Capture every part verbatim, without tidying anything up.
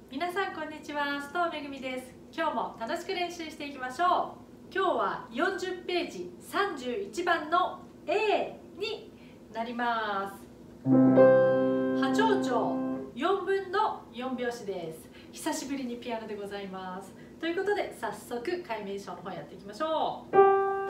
皆さんこんにちは、須藤めぐみです。今日も楽しく練習していきましょう。今日はよんじゅっページさんじゅういちばんの A になります。波長長よんぶんのよん拍子です。久しぶりにピアノでございます。ということで早速解明書の方やっていきましょう。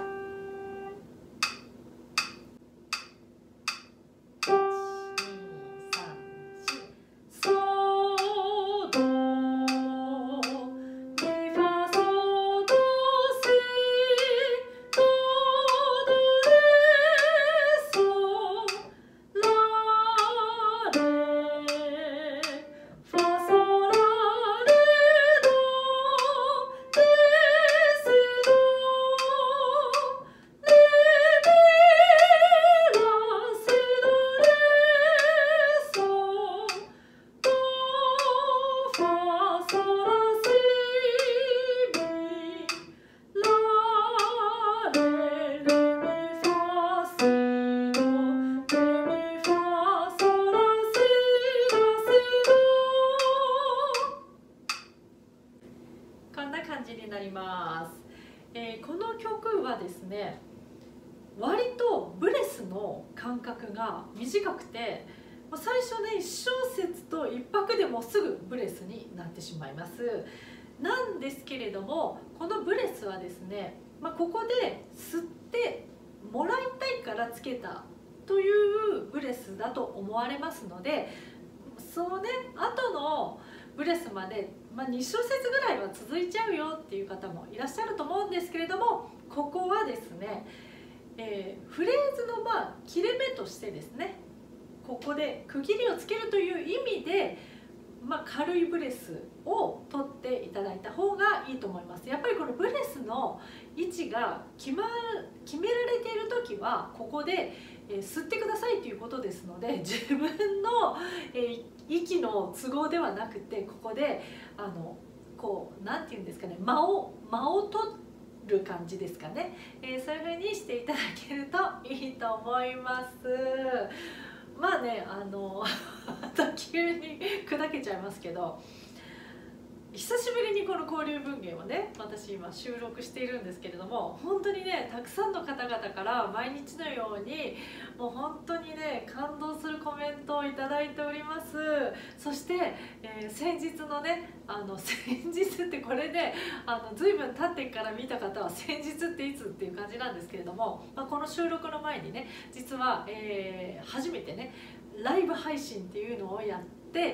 になります。えー、この曲はですね、割とブレスの間隔が短くて、最初ねいっ小節といっ拍でもすぐブレスになってしまいます。なんですけれども、このブレスはですね、まあ、ここで吸ってもらいたいからつけたというブレスだと思われますので、そのね後のブレスまで、まあ、に小節ぐらいは続いちゃうよっていう方もいらっしゃると思うんですけれども、ここはですね、えー、フレーズのまあ切れ目としてですね、ここで区切りをつけるという意味で、まあ、軽いブレスを取っていただいた方がいいと思います。やっぱりこのブレスの位置が決ま決められている時はここで、えー、吸ってくださいということですので、自分の、えー、息の都合ではなくて、ここであのこうなんていうんですかね、間を間を取る感じですかね、えー、そういう風にしていただけるといいと思います。まあね、あのまた急に砕けちゃいますけど、久しぶりにこの交流文芸をね私今収録しているんですけれども、本当にねたくさんの方々から毎日のようにもう本当にね感動するコメントをいただいております。そして、えー、先日のねあの先日ってこれであの随分経ってから見た方は先日っていつっていう感じなんですけれども、まあ、この収録の前にね実は、えー、初めてねライブ配信っていうのをやって、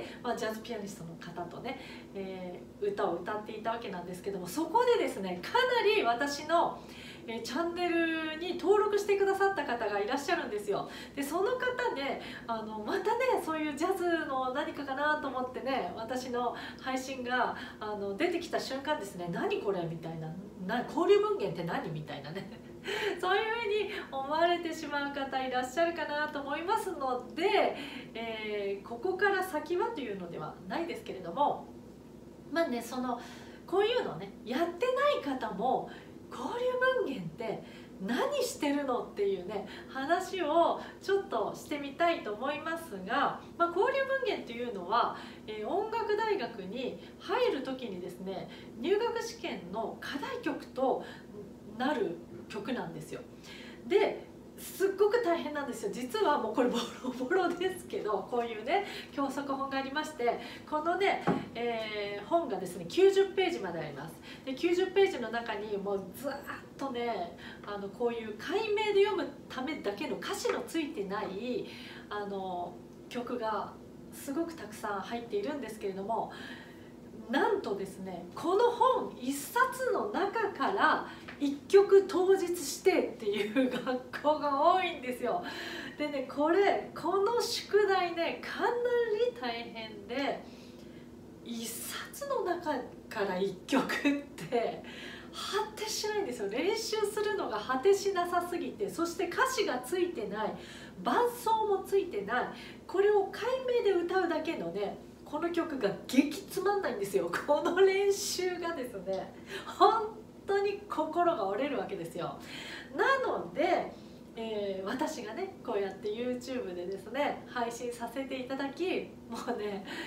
まあ、ジャズピアニストの方とね、えー、歌を歌っていたわけなんですけども、そこでですねかなり私の、えー、チャンネルに登録してくださった方がいらっしゃるんですよ。でその方であのまたねそういうジャズの何かかなと思ってね、私の配信があの出てきた瞬間ですね、何これみたいな、な交流文献って何みたいなねそういうふうに思われてしまう方いらっしゃるかなと思いますので、えー、ここから先はというのではないですけれども、まあねそのこういうのねやってない方も交流文献って何してるのっていうね話をちょっとしてみたいと思いますが、まあ、交流文献というのは、えー、音楽大学に入る時にですね入学試験の課題曲となる曲なんですよ。ですっごく大変なんですよ。実はもうこれボロボロですけど、こういうね教則本がありまして、このね、えー、本がですねきゅうじゅっページまであります。できゅうじゅっページの中にもうずーっとねあのこういう解明で読むためだけの歌詞のついてないあの曲がすごくたくさん入っているんですけれども、なんとですねこの本いっさつの中からいっきょく当日してっていう学校が多いんですよ。でねこれこの宿題ねかなり大変で、いっさつの中からいっきょくって果てしないんですよ。練習するのが果てしなさすぎて、そして歌詞がついてない、伴奏もついてない、これを解明で歌うだけのねこの曲が激つまんないんですよ。この練習がですね本当に心が折れるわけですよ。なので、えー、私がねこうやって ユーチューブ でですね配信させていただき、もうね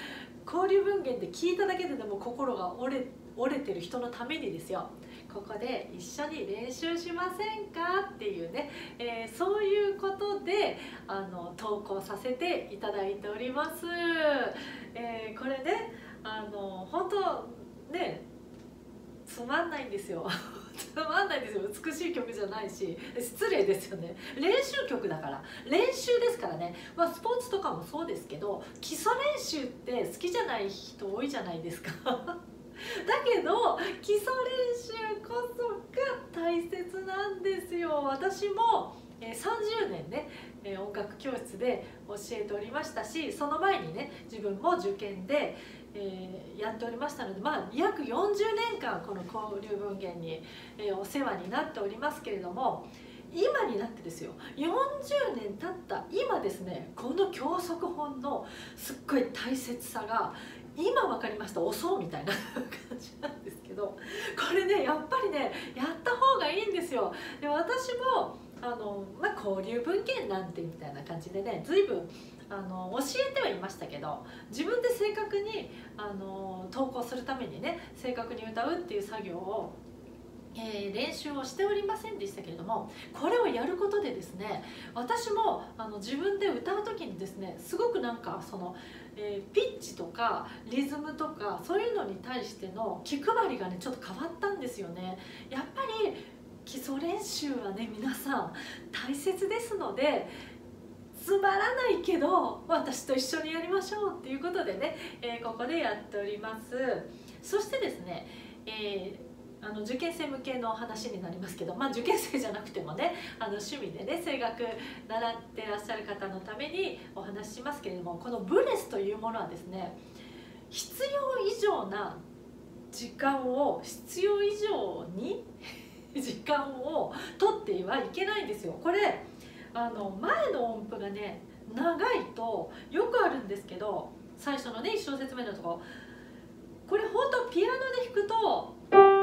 交流文献で聞いただけででも心が折れ折れてる人のためにですよ、ここで一緒に練習しませんかっていうね、えー、そういうことであの投稿させていただいております。えー、これね、あの本当ね、つまんないんですよつまんないですよ。美しい曲じゃないし失礼ですよね。練習曲だから、練習ですからね。まあスポーツとかもそうですけど、基礎練習って好きじゃない人多いじゃないですかだけど基礎練習こそが大切なんですよ。私もさんじゅうねんね音楽教室で教えておりましたし、その前にね自分も受験で、えー、やっておりましたので、まあ約よんじゅうねんかんこの交流文献に、えー、お世話になっておりますけれども、今になってですよ、よんじゅうねん経った今ですね、この教則本のすっごい大切さが今分かりました。遅うみたいな感じなんですけど、これねやっぱりねやった方がいいんですよ。で私もあの、まあ、交流文献なんてみたいな感じでね随分あの教えてはいましたけど、自分で正確にあの投稿するためにね正確に歌うっていう作業をえー、練習をしておりませんでしたけれども、これをやることでですね、私もあの自分で歌う時にですねすごくなんかその、えー、ピッチとかリズムとかそういうのに対しての気配りがねちょっと変わったんですよね。やっぱり基礎練習はね皆さん大切ですので、つまらないけど私と一緒にやりましょうっていうことでね、えー、ここでやっております。そしてですね、えーあの受験生向けの話になりますけど、まあ、受験生じゃなくてもねあの趣味でね声楽習ってらっしゃる方のためにお話ししますけれども、このブレスというものはですね、必要以上な時間を必要以上に時間を取ってはいけないんですよ。これあの前の音符がね長いとよくあるんですけど、最初のねいっ小節目のところ、これ本当ピアノで弾くと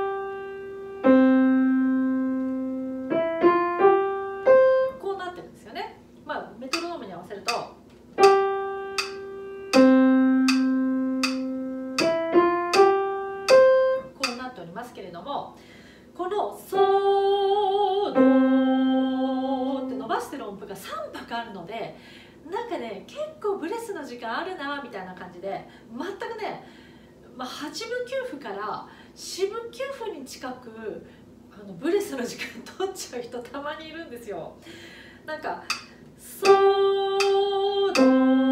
こうなってるんですよね。まあメトロノームに合わせるとこうなっておりますけれども、このソドって伸ばしてる音符がさんぱくあるので、なんかね結構ブレスの時間あるなみたいな感じで、全くね、まあ、はちぶきゅうふからよんぶきゅうふに近くあのブレスの時間取っちゃう人たまにいるんですよ。なんかソド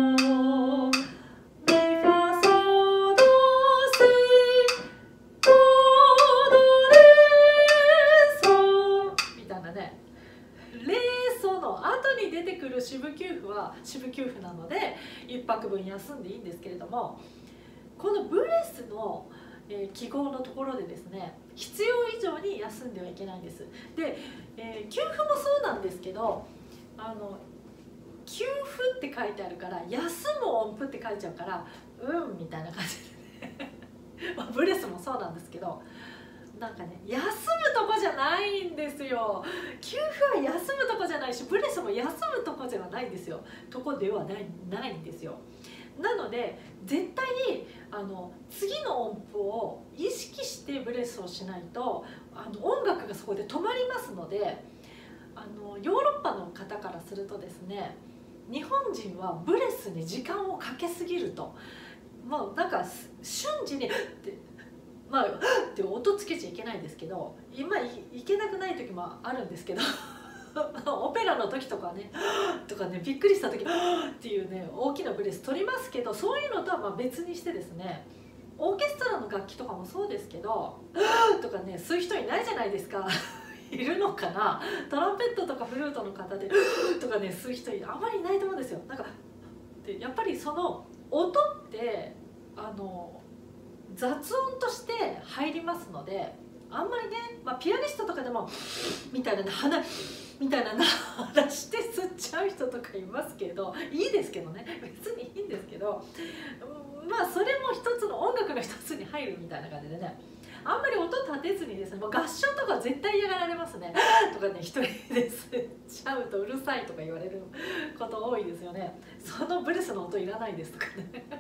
ミファソドシドドレソみたいなね、レソの後に出てくるよんぶきゅうふはよんぶきゅうふなのでいっぱくぶん休んでいいんですけれども、このブレスのえー、記号のところでですね必要以上に休んではいけないんです。で、えー、休符もそうなんですけど、あの休符って書いてあるから休む音符って書いちゃうからうんみたいな感じでねまあブレスもそうなんですけど、なんかね休むとこじゃないんですよ。休符は休むとこじゃないし、ブレスも休むとこじゃないんですよ。とこではないないんですよ。なので絶対にあの次の音符を意識してブレスをしないとあの音楽がそこで止まりますので、あのヨーロッパの方からするとですね、日本人はブレスに時間をかけすぎると、もうなんか瞬時にってまあって音つけちゃいけないんですけど、今 い, いけなくない時もあるんですけどオペラの時とかねとかねびっくりした時っていうね大きなブレス取りますけど、そういうのとはまあ別にしてですね、オーケストラの楽器とかもそうですけどとかねそういう人いないじゃないですかいるのかな、トランペットとかフルートの方でとかねそういう人あんまりいないと思うんですよ。なんかでやっぱりその音ってあの雑音として入りますので、あんまりね、まあ、ピアニストとかでもみたいなね鼻みたいな話して吸っちゃう人とかいますけど、いいですけどね別にいいんですけど、まあそれも一つの音楽の一つに入るみたいな感じでね、あんまり音立てずにですね、もう合唱とか絶対嫌がられますねとかね、一人で吸っちゃうとうるさいとか言われること多いですよね。そのブレスの音いらないですとかね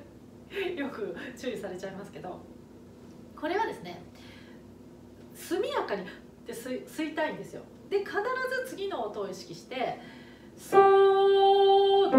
よく注意されちゃいますけど、これはですね速やかにって吸い吸いたいんですよ。で必ず次の音を意識してソド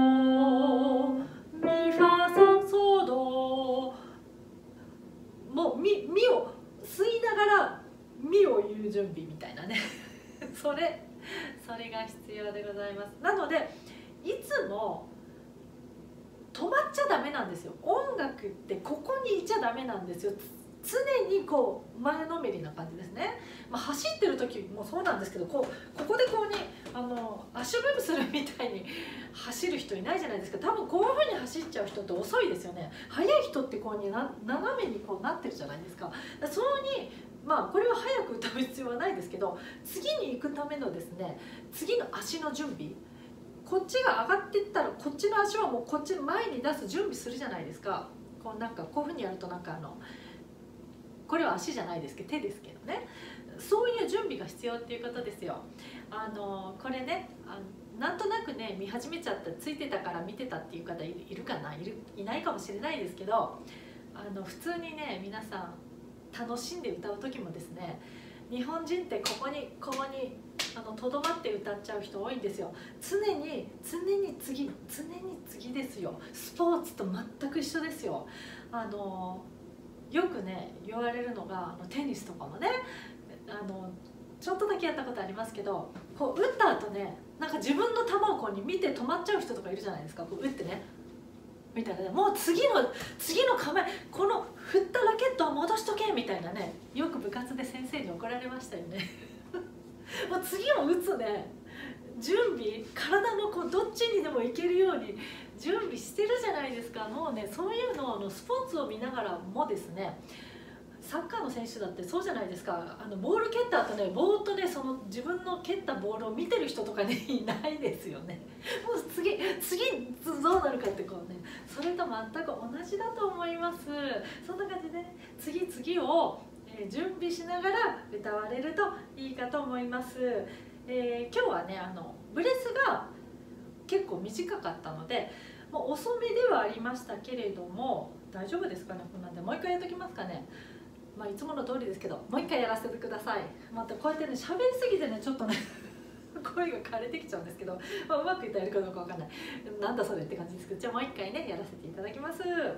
ミファソソド、もうミミを吸いながらミを言う準備みたいなねそれそれが必要でございます。なのでいつも止まっちゃダメなんですよ。音楽ってここにいちゃダメなんですよ。常にこう前のめりな感じですね。まあ、走ってる時もそうなんですけど、こうここでこうにあの足踏みするみたいに走る人いないじゃないですか。多分こういうふうに走っちゃう人って遅いですよね。速い人ってこうにな斜めにこうなってるじゃないですか。だからそうにまあこれは早く歌う必要はないですけど、次に行くためのですね次の足の準備、こっちが上がっていったらこっちの足はもうこっちの前に出す準備するじゃないですか。こうなんかこういうふうにやるとなんかあのこれは足じゃないですけど手ですけどね、そういう準備が必要っていうことですよ。あのこれねあなんとなくね見始めちゃったついてたから見てたっていう方いるかないるいないかもしれないですけど、あの普通にね皆さん楽しんで歌う時もですね、日本人ってここにここにあのとどまって歌っちゃう人多いんですよ。常に常に次常に次ですよ。スポーツと全く一緒ですよ。あのよくね言われるのがあのテニスとかもね、あのちょっとだけやったことありますけど、こう打った後ねなんか自分の球をこうに見て止まっちゃう人とかいるじゃないですか。こう打ってねみたいなね、もう次の次の構え、この振ったラケットを戻しとけみたいなね、よく部活で先生に怒られましたよねもう次を打つね準備、体のこうどっちにでもいけるように準備してるじゃないですか。もうねそういうのをあのスポーツを見ながらもですね、サッカーの選手だってそうじゃないですか。あのボール蹴った後ねぼーっとねその自分の蹴ったボールを見てる人とかねいないですよね。もう次次どうなるかってこうね、それと全く同じだと思います。そんな感じで、ね、次々を、えー、準備しながら歌われるといいかと思います。えー、今日はねあのブレスが結構短かったのでもう遅めではありましたけれども、大丈夫ですかね。こんなんでもう一回やっときますかね。まあいつもの通りですけどもう一回やらせてください。またこうやってね喋りすぎてねちょっとね声が枯れてきちゃうんですけど、まあ、うまくいったらやるかどうかわかんない、なんだそれって感じですけど、じゃあもう一回ねやらせていただきます。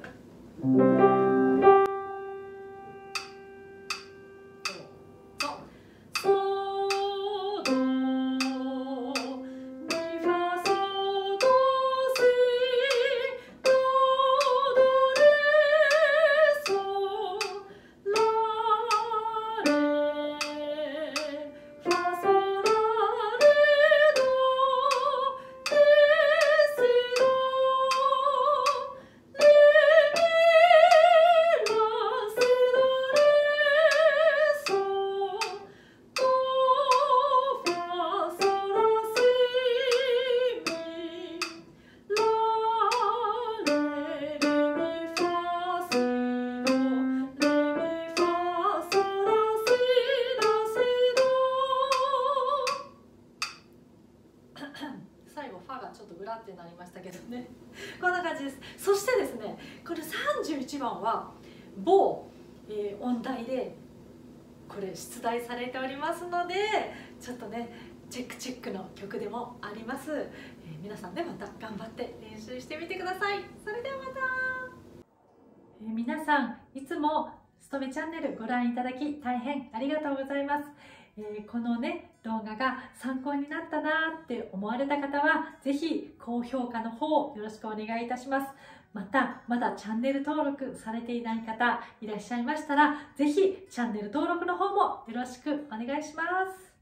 最後ファがちょっとグラってなりましたけどねこんな感じです。そしてですねこれさんじゅういちばんは某、えー、音大でこれ出題されておりますので、ちょっとねチェックチェックの曲でもあります。えー、皆さんねまた頑張って練習してみてください。それではまた、えー、皆さんいつもすとめチャンネルご覧いただき大変ありがとうございます。えー、このね動画が参考になったなって思われた方はぜひ高評価の方よろしくお願いいたします。またまだチャンネル登録されていない方いらっしゃいましたらぜひチャンネル登録の方もよろしくお願いします。